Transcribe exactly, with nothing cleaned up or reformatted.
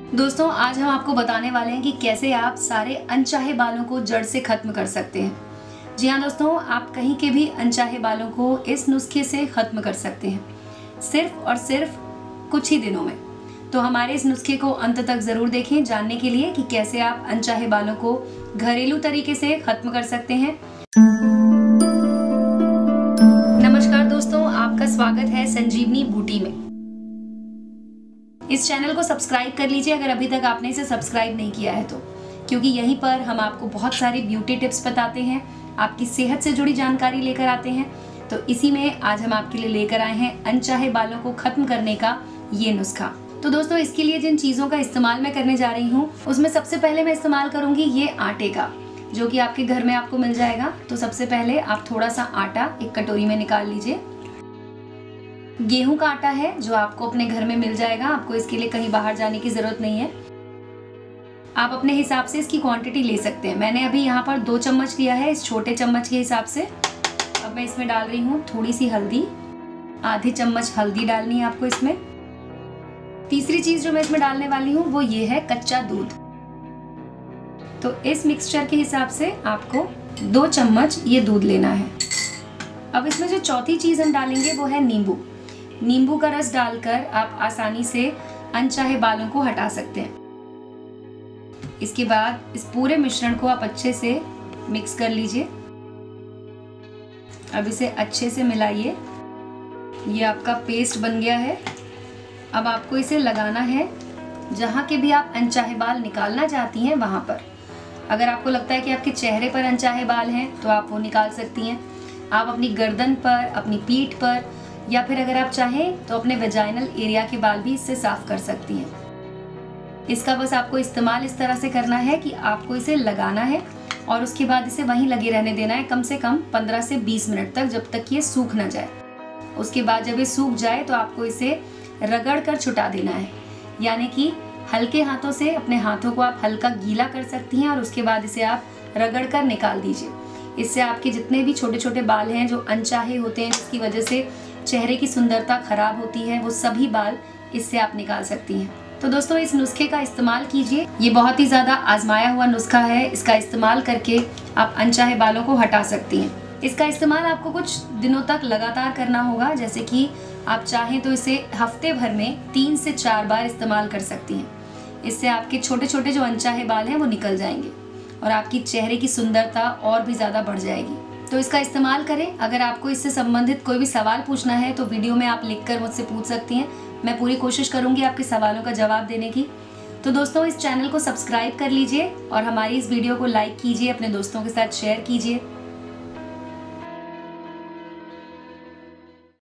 दोस्तों आज हम आपको बताने वाले हैं कि कैसे आप सारे अनचाहे बालों को जड़ से खत्म कर सकते हैं। जी हाँ दोस्तों, आप कहीं के भी अनचाहे बालों को इस नुस्खे से खत्म कर सकते हैं, सिर्फ और सिर्फ कुछ ही दिनों में। तो हमारे इस नुस्खे को अंत तक जरूर देखें जानने के लिए कि कैसे आप अनचाहे बालों को घरेलू तरीके से खत्म कर सकते हैं। नमस्कार दोस्तों, आपका स्वागत है संजीवनी ब्यूटी में। इस चैनल को सब्सक्राइब कर लीजिए अगर अभी तक आपने इसे सब्सक्राइब नहीं किया है तो, क्योंकि यहीं पर हम आपको बहुत सारी ब्यूटी टिप्स बताते हैं, आपकी सेहत से जुड़ी जानकारी लेकर आते हैं। तो इसी में आज हम आपके लिए लेकर आए हैं अनचाहे बालों को खत्म करने का ये नुस्खा। तो दोस्तों इसके लिए जिन चीज़ों का इस्तेमाल मैं करने जा रही हूँ उसमें सबसे पहले मैं इस्तेमाल करूँगी ये आटे का, जो कि आपके घर में आपको मिल जाएगा। तो सबसे पहले आप थोड़ा सा आटा एक कटोरी में निकाल लीजिए। गेहूं का आटा है जो आपको अपने घर में मिल जाएगा, आपको इसके लिए कहीं बाहर जाने की जरूरत नहीं है। आप अपने हिसाब से इसकी क्वांटिटी ले सकते हैं। मैंने अभी यहाँ पर दो चम्मच लिया है इस छोटे चम्मच के हिसाब से। अब मैं इसमें डाल रही हूँ थोड़ी सी हल्दी, आधी चम्मच हल्दी डालनी है आपको इसमें। तीसरी चीज जो मैं इसमें डालने वाली हूँ वो ये है कच्चा दूध। तो इस मिक्सचर के हिसाब से आपको दो चम्मच ये दूध लेना है। अब इसमें जो चौथी चीज हम डालेंगे वो है नींबू। नींबू का रस डालकर आप आसानी से अनचाहे बालों को हटा सकते हैं। इसके बाद इस पूरे मिश्रण को आप अच्छे से मिक्स कर लीजिए। अब इसे अच्छे से मिलाइए। ये आपका पेस्ट बन गया है। अब आपको इसे लगाना है जहाँ के भी आप अनचाहे बाल निकालना चाहती हैं वहाँ पर। अगर आपको लगता है कि आपके चेहरे पर अनचाहे बाल हैं तो आप वो निकाल सकती हैं। आप अपनी गर्दन पर, अपनी पीठ पर, या फिर अगर आप चाहें तो अपने वेजाइनल एरिया के बाल भी इससे साफ कर सकती हैं। इसका बस आपको इस्तेमाल इस तरह से करना है कि आपको इसे लगाना है और उसके बाद इसे वहीं लगे रहने देना है कम से कम पंद्रह से बीस मिनट तक, जब तक ये सूख ना जाए। उसके बाद जब ये सूख जाए तो आपको इसे रगड़ कर छुटा देना है, यानी कि हल्के हाथों से अपने हाथों को आप हल्का गीला कर सकती हैं और उसके बाद इसे आप रगड़ कर निकाल दीजिए। इससे आपके जितने भी छोटे छोटे बाल हैं जो अनचाहे होते हैं, जिसकी वजह से चेहरे की सुंदरता खराब होती है, वो सभी बाल इससे आप निकाल सकती हैं। तो दोस्तों इस नुस्खे का इस्तेमाल कीजिए। ये बहुत ही ज़्यादा आजमाया हुआ नुस्खा है। इसका इस्तेमाल करके आप अनचाहे बालों को हटा सकती हैं। इसका इस्तेमाल आपको कुछ दिनों तक लगातार करना होगा। जैसे कि आप चाहें तो इसे हफ्ते भर में तीन से चार बार इस्तेमाल कर सकती हैं। इससे आपके छोटे छोटे जो अनचाहे बाल हैं वो निकल जाएंगे और आपकी चेहरे की सुंदरता और भी ज़्यादा बढ़ जाएगी। तो इसका इस्तेमाल करें। अगर आपको इससे संबंधित कोई भी सवाल पूछना है तो वीडियो में आप लिखकर मुझसे पूछ सकती हैं। मैं पूरी कोशिश करूंगी आपके सवालों का जवाब देने की। तो दोस्तों इस चैनल को सब्सक्राइब कर लीजिए और हमारी इस वीडियो को लाइक कीजिए, अपने दोस्तों के साथ शेयर कीजिए।